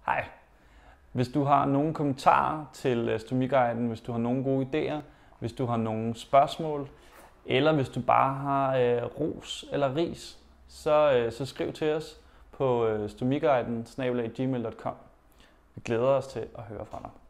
Hej. Hvis du har nogle kommentarer til Stomiguiden, hvis du har nogle gode idéer, hvis du har nogle spørgsmål, eller hvis du bare har ros eller ris, så skriv til os på stomiguiden@gmail.com. Vi glæder os til at høre fra dig.